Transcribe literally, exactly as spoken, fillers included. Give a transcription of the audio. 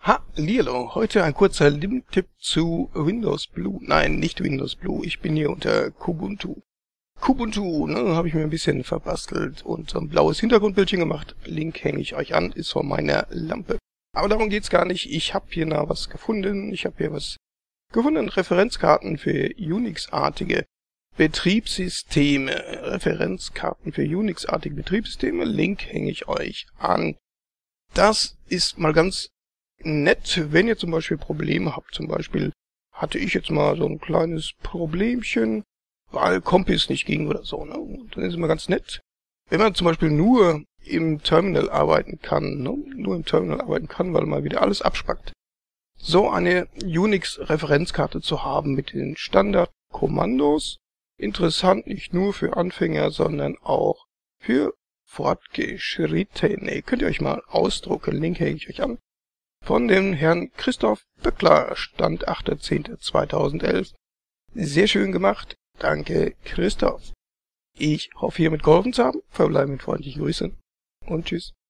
Hallihallo, heute ein kurzer Lim-Tipp zu Windows Blue. Nein, nicht Windows Blue, ich bin hier unter Kubuntu. Kubuntu, ne, habe ich mir ein bisschen verbastelt und so ein blaues Hintergrundbildchen gemacht. Link hänge ich euch an, ist von meiner Lampe. Aber darum geht's gar nicht, ich habe hier noch was gefunden. Ich habe hier was gefunden, Referenzkarten für Unix-artige Betriebssysteme. Referenzkarten für Unix-artige Betriebssysteme, Link hänge ich euch an. Das ist mal ganz nett, wenn ihr zum Beispiel Probleme habt. Zum Beispiel hatte ich jetzt mal so ein kleines Problemchen, weil Kompis nicht ging oder so, ne? Und dann ist es immer ganz nett, wenn man zum Beispiel nur im Terminal arbeiten kann, ne? Nur im Terminal arbeiten kann, weil man wieder alles abspackt. So eine Unix-Referenzkarte zu haben mit den Standardkommandos. Interessant nicht nur für Anfänger, sondern auch für Fortgeschrittene. Könnt ihr euch mal ausdrucken, Link hänge ich euch an. Von dem Herrn Christoph Böckler, Stand achter zehnter zweitausendelf. Sehr schön gemacht. Danke, Christoph. Ich hoffe, hiermit geholfen zu haben. Verbleibe mit freundlichen Grüßen und tschüss.